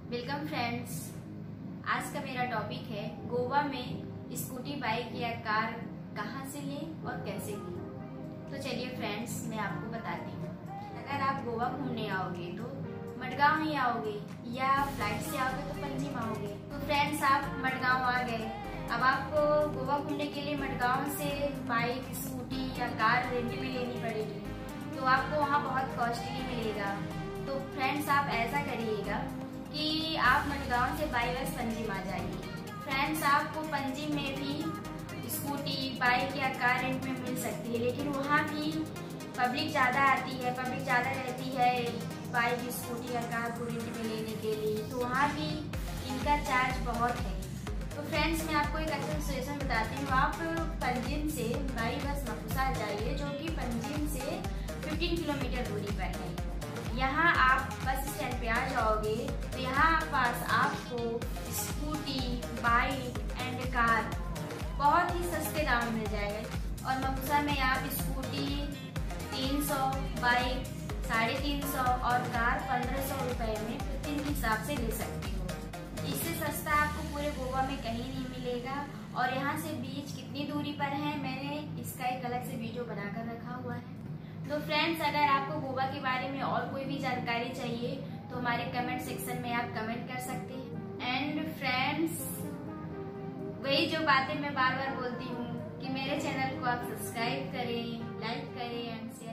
Welcome friends. आज का मेरा टॉपिक है गोवा में स्कूटी, बाइक या कार कहाँ से लें और कैसे लें। तो चलिए फ्रेंड्स, मैं आपको बताती हूँ। अगर आप गोवा घूमने आओगे तो मडगांव ही आओगे या फ्लाइट से आओगे तो पंजिम आओगे। तो फ्रेंड्स, आप मडगांव आ गए। अब आपको गोवा घूमने के लिए मडगांव से बाइक, स्कूटी या कार रेंट में लेनी पड़ेगी, तो आपको वहाँ बहुत कॉस्टली मिलेगा। तो फ्रेंड्स, आप ऐसा करिएगा कि आप मडगांव से बाई बस पंजिम आ जाइए। फ्रेंड्स, आपको पंजिम में भी स्कूटी, बाइक या कार रेंट में मिल सकती है, लेकिन वहाँ भी पब्लिक ज़्यादा आती है, पब्लिक ज़्यादा रहती है बाइक, स्कूटी या कार को रेंट में लेने के लिए, तो वहाँ भी इनका चार्ज बहुत है। तो फ्रेंड्स, मैं आपको एक अच्छा सिचुएशन बताती हूँ। आप पंजिम से बाई बस मफुसा जाइए, जो कि पंजिम से 15 किलोमीटर दूरी पर है। यहाँ आप बस स्टैंड पे आ जाओगे तो यहाँ पास आपको स्कूटी, बाइक एंड कार बहुत ही सस्ते दाम मिल जाएगा। और मफुसा में आप स्कूटी 300, बाइक 350 और कार 1500 रुपए में प्रतिदिन के हिसाब से ले सकते हो। इससे सस्ता आपको पूरे गोवा में कहीं नहीं मिलेगा। और यहाँ से बीच कितनी दूरी पर है, मैंने इसका एक अलग से वीडियो बनाकर रखा हुआ है। तो फ्रेंड्स, अगर आपको गोवा के बारे में और कोई भी जानकारी चाहिए तो हमारे कमेंट सेक्शन में आप कमेंट कर सकते हैं। एंड फ्रेंड्स, वही जो बातें मैं बार बार बोलती हूँ कि मेरे चैनल को आप सब्सक्राइब करें, लाइक करें एंड